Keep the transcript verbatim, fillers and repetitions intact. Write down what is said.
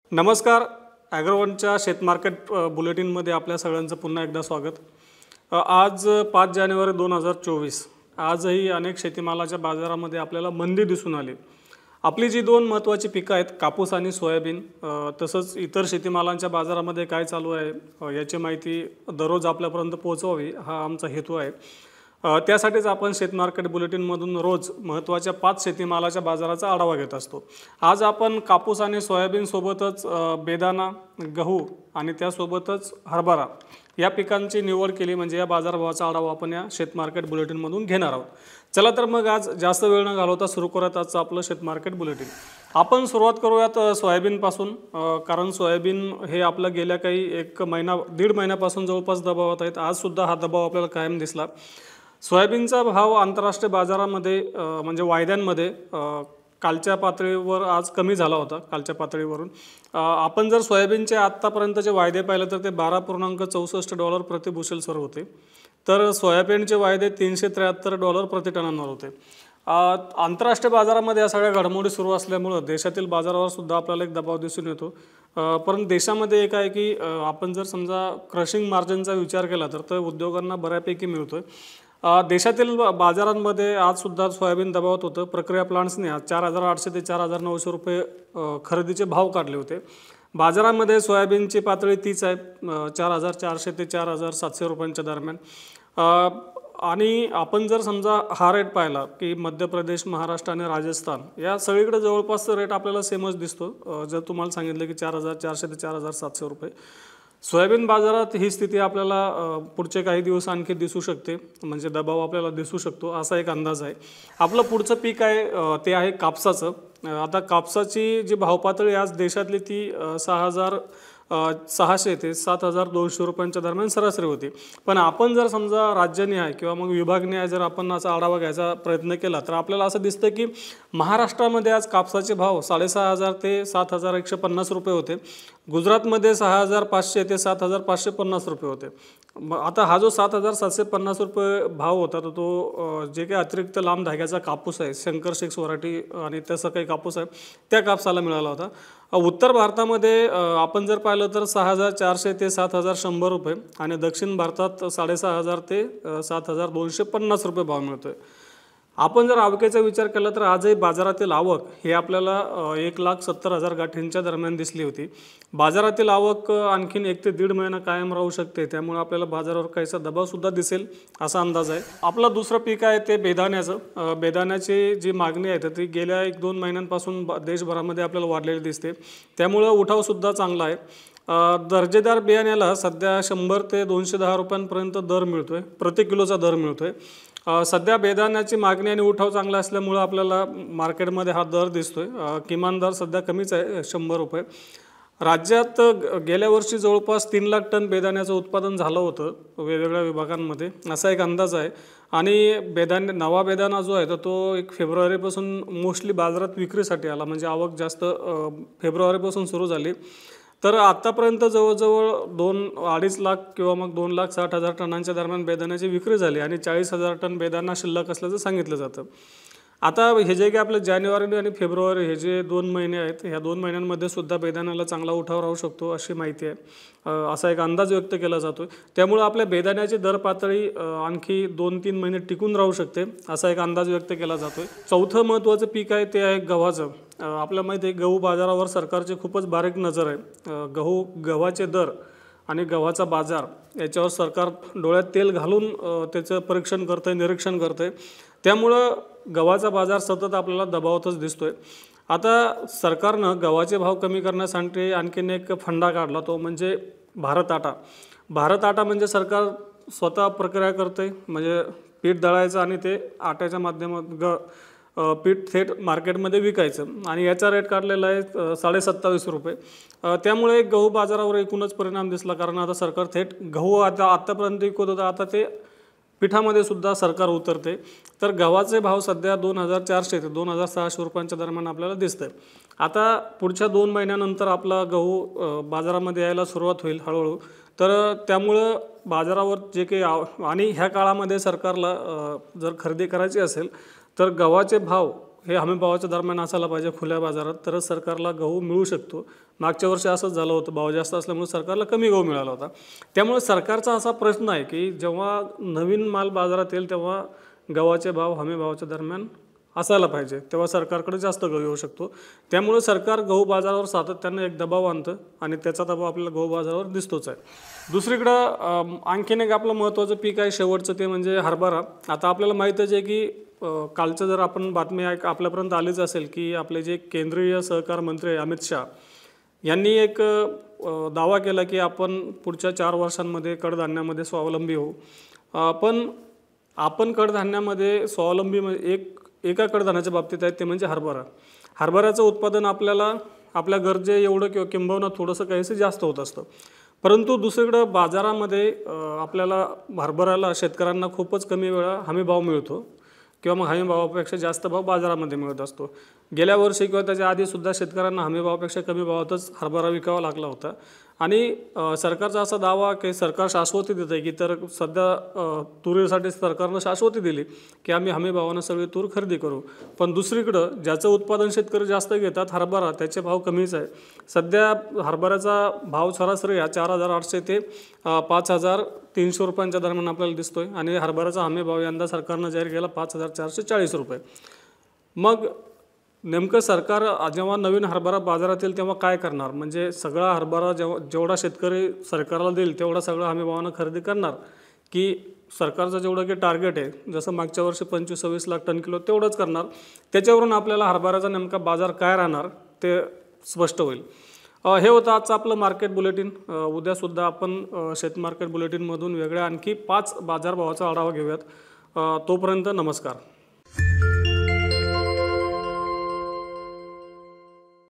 नमस्कार. ॲग्रोवनच्या शेत मार्केट बुलेटिनमध्ये आपल्या सगळ्यांचं पुन्हा एकदा स्वागत. आज पाच जानेवारी दोन हजार चोवीस. आजही अनेक शेतीमालाच्या बाजारामध्ये आपल्याला मंदी दिसून आली. आपली जी दोन महत्त्वाची पिकं आहेत, कापूस आणि सोयाबीन, तसंच इतर शेतीमालांच्या बाजारामध्ये काय चालू आहे याची माहिती दररोज आपल्यापर्यंत पोहोचवावी हा आमचा हेतू आहे. त्यासाठीच आपण शेत मार्केट बुलेटिनमधून रोज महत्त्वाच्या पाच शेतीमालाच्या बाजाराचा आढावा घेत असतो. आज आपण कापूस आणि सोयाबीनसोबतच बेदाणा, गहू आणि त्यासोबतच हरभरा या पिकांची निवड केली, म्हणजे या बाजारभावाचा आढावा आपण या शेत मार्केट बुलेटिनमधून घेणार आहोत. चला तर मग आज जास्त वेळ न घालवता सुरू करत आजचं आपलं शेत मार्केट बुलेटिन. आपण सुरुवात करूयात सोयाबीनपासून, कारण सोयाबीन हे आपलं गेल्या काही एक महिना दीड महिन्यापासून जवळपास दबावात आहेत. आजसुद्धा हा दबाव आपल्याला कायम दिसला. सोयाबीनचा भाव आंतरराष्ट्रीय बाजारामध्ये म्हणजे वायद्यांमध्ये कालच्या पातळीवर आज कमी झाला होता. कालच्या पातळीवरून आपण जर सोयाबीनचे आत्तापर्यंतचे वायदे पाहिले तर ते बारा पूर्णांक चौसष्ट डॉलर प्रति बुशेलसर होते. तर सोयाबीनचे वायदे तीनशे त्र्याहत्तर डॉलर प्रति टनांवर होते. आंतरराष्ट्रीय बाजारामध्ये या सगळ्या घडामोडी सुरू असल्यामुळं देशातील बाजारावर सुद्धा आपल्याला एक दबाव दिसून येतो. परंतु देशामध्ये एक आहे की आपण जर समजा क्रशिंग मार्जिनचा विचार केला तर तो उद्योगांना बऱ्यापैकी मिळतोय. देशातील बाजारांमध्ये आजसुद्धा सोयाबीन दबावात होतं. प्रक्रिया प्लांट्सने आज चार हजार आठशे ते चार हजार नऊशे रुपये खरेदीचे भाव काढले होते. बाजारामध्ये सोयाबीनची पातळी तीच आहे, चार हजार चारशे ते चार हजार सातशे रुपयांच्या दरम्यान. आणि आपण जर समजा हा रेट पाहिला की मध्य प्रदेश, महाराष्ट्र आणि राजस्थान या सगळीकडे जवळपासचा रेट आपल्याला सेमच दिसतो. जर तुम्हाला सांगितलं की चार हजार चारशे ते चार हजार सातशे रुपये सोयाबीन बाजारात ही स्थिती आपल्याला पुढचे काही दिवस आणखी दिसू शकते, म्हणजे दबाव आपल्याला दिसू शकतो असा एक अंदाज आहे. आपलं पुढचं पीक आहे ते आहे कापसाचं. आता कापसाची जी भावपातळी आज देशातली ती सहा हजार सहाशे ते सात हजार दोनशे रुपयांच्या दरम्यान सरासरी होती. पण आपण जर समजा राज्यनिहाय किंवा मग विभागनिहाय जर आपण असा आढावा घ्यायचा प्रयत्न केला तर आपल्याला असं दिसतं की महाराष्ट्रामध्ये आज कापसाचे भाव साडेसहा हजार ते सात हजार एकशे पन्नास रुपये होते. गुजरातमध्ये सहा हजार पाचशे ते सात हजार पाचशे पन्नास रुपये होते. आता हा जो सात हजार सातशे पन्नास रुपये भाव होता तर तो जे काही अतिरिक्त लांब धाग्याचा कापूस आहे, शंकर सिक्स व्हरायटी आणि तसं काही कापूस आहे, त्या कापसाला मिळाला होता. उत्तर भारतामध्ये आपण जर पाहिलं तर सहा हजार चारशे ते सात हजार शंभर रुपये आणि दक्षिण भारतात साडेसहा हजार ते सात हजार दोनशे पन्नास रुपये भाव मिळतोय. आपण जर आवकेचा विचार केला तर आजही बाजारातील आवक हे आपल्याला एक लाख सत्तर हजार गाठींच्या दरम्यान दिसली होती. बाजारातील आवक आणखीन एक ते दीड महिना कायम राहू शकते, त्यामुळे आपल्याला बाजारावर काहीसा दबावसुद्धा दिसेल असा अंदाज आहे. आपलं दुसरं पीक आहे ते बेदाण्याचं. बेदाण्याची जी मागणी आहे तर ती गेल्या एक दोन महिन्यांपासून देशभरामध्ये आपल्याला वाढलेली दिसते, त्यामुळं उठावसुद्धा चांगला आहे. दर्जेदार बियाण्याला सध्या शंभर ते दोनशे दहा रुपयांपर्यंत दर मिळतोय, प्रति किलोचा दर मिळतोय. सध्या बेदाण्याची मागणी आणि उठाव चांगला असल्यामुळं आपल्याला मार्केटमध्ये हा दर दिसतोय. किमान दर सध्या कमीच आहे, शंभर रुपये. राज्यात गेल्या वर्षी जवळपास तीन लाख टन बेदाण्याचं उत्पादन झालं होतं वेगवेगळ्या विभागांमध्ये असा एक अंदाज आहे. आणि बेदाणे नवा बेदाणा जो आहे तर तो एक फेब्रुवारीपासून मोस्टली बाजारात विक्रीसाठी आला, म्हणजे आवक जास्त फेब्रुवारीपासून सुरू झाली. तर आत्तापर्यंत जवळजवळ दोन अडीच लाख किंवा मग दोन लाख साठ हजार टनांच्या दरम्यान बेदाण्याची विक्री झाली आणि चाळीस हजार टन बेदाणा शिल्लक असल्याचं सांगितलं जातं. आता हे जे काही आपलं जानेवारी आणि फेब्रुवारी हे जे दोन महिने आहेत, ह्या दोन महिन्यांमध्ये सुद्धा बेदाण्याला चांगला उठाव राहू शकतो अशी माहिती आहे, असा एक अंदाज व्यक्त केला जातो. त्यामुळे आपल्या बेदाण्याची दर पातळी आणखी दोन तीन महिने टिकून राहू शकते असा एक अंदाज व्यक्त केला जातोय. चौथं महत्त्वाचं पीक आहे ते आहे गव्हाचं. आपल्या माहिती आहे गहू बाजारावर सरकारची खूपच बारीक नजर आहे. गहू गव्हाचे दर आणि गव्हाचा बाजार याच्यावर सरकार डोळ्यात तेल घालून त्याचं परीक्षण करतंय, निरीक्षण करतंय. त्यामुळं गव्हाचा बाजार सतत आपल्याला दबावातच दिसतोय. आता सरकारनं गव्हाचे भाव कमी करण्यासाठी आणखीन एक फंडा काढला, तो म्हणजे भारत आटा. भारत आटा म्हणजे सरकार स्वतः प्रक्रिया करते, म्हणजे पीठ दळायचं आणि ते आट्याच्या माध्यमात ग पीठ थेट मार्केटमध्ये विकायचं आणि याचा रेट काढलेला आहे साडे सत्तावीस रुपये. त्यामुळे गहू बाजारावर एकूणच परिणाम दिसला, कारण आता सरकार थेट गहू आता आत्तापर्यंत विकत होतं, आता ते पिठामध्ये सुद्धा सरकार उतरते. तर गव्हाचे भाव सध्या दोन हजार चारशे ते दोन हजार सहाशे रुपयांच्या दरम्यान आपल्याला दिसतंय. आता पुढच्या दोन महिन्यानंतर आपला गहू बाजारामध्ये यायला सुरुवात होईल हळूहळू. तर त्यामुळं बाजारावर जे काही आणि ह्या काळामध्ये सरकारला जर खरेदी करायची असेल तर गव्हाचे भाव हे हमीभावाच्या दरम्यान असायला पाहिजे खुल्या बाजारात, तरच सरकारला गहू मिळू शकतो. मागच्या वर्षी असंच झालं होतं, भाव जास्त असल्यामुळे सरकारला कमी गहू मिळाला होता. त्यामुळे सरकारचा असा प्रश्न आहे की जेव्हा नवीन माल बाजारात येईल तेव्हा गव्हाचे भाव हमीभावाच्या दरम्यान असायला पाहिजे, तेव्हा सरकारकडे जास्त गहू येऊ शकतो. त्यामुळे सरकार गहू बाजारावर सातत्यानं एक दबाव आणतं आणि त्याचा दबाव आपल्याला गहू बाजारावर दिसतोच आहे. दुसरीकडं आणखीन एक आपलं महत्त्वाचं पीक आहे शेवटचं, ते म्हणजे हरभरा. आता आपल्याला माहीतच आहे की कालचं जर आपण बातमी ऐक आपल्यापर्यंत आलीच असेल की आपले जे केंद्रीय सहकार मंत्री अमित शाह यांनी एक दावा केला की आपण पुढच्या चार वर्षांमध्ये कडधान्यामध्ये स्वावलंबी होऊ. पण आपण कडधान्यामध्ये स्वावलंबी एक एका कडधान्याच्या बाबतीत आहे, ते म्हणजे हरभरा. हरभऱ्याचं उत्पादन आपल्याला आपल्या गरजे एवढं किंवा किंबहुना थोडंसं काहीसं जास्त होत असतं. परंतु दुसरीकडं बाजारामध्ये आपल्याला हरभऱ्याला शेतकऱ्यांना खूपच कमी वेळा हमीभाव मिळतो किंवा मग हमीभावापेक्षा जास्त भाव बाजारामध्ये मिळत असतो. गेल्या वर्षी किंवा त्याच्या आधीसुद्धा शेतकऱ्यांना हमीभावापेक्षा कमी भावातच हरभरा विकावा लागला होता. आणि सरकारचा असा दावा की सरकार शाश्वती देतं आहे की तर सध्या तुरीसाठी सरकारनं शाश्वती दिली की आम्ही हमीभावानं सगळी तूर खरेदी करू. पण दुसरीकडं ज्याचं उत्पादन शेतकरी जास्त घेतात हरभरा, त्याचे भाव कमीच आहे. सध्या हरभऱ्याचा भाव सरासरी हा चार हजार आठशे ते पाच हजार तीनशे रुपयांच्या दरम्यान आपल्याला दिसतोय आणि हरभऱ्याचा हमीभाव यंदा सरकारनं जाहीर केला पाच हजार चारशे चाळीस रुपये. मग नेमकं सरकार जेव्हा नवीन हरभरा बाजारात येईल तेव्हा काय करणार? म्हणजे सगळा हरभरा जेव्हा जेवढा शेतकरी सरकारला देईल तेवढा सगळं हमीभावानं खरेदी करणार, की सरकारचं जेवढं की टार्गेट आहे जसं मागच्या वर्षी पंचवीस सव्वीस लाख टन किलो तेवढंच करणार? त्याच्यावरून आपल्याला हरभऱ्याचा नेमका बाजार काय राहणार ते स्पष्ट होईल. हे होतं आजचं आपलं मार्केट बुलेटिन. उद्यासुद्धा आपण शेत मार्केट बुलेटिनमधून वेगळ्या आणखी पाच बाजारभावाचा आढावा घेऊयात. तोपर्यंत नमस्कार.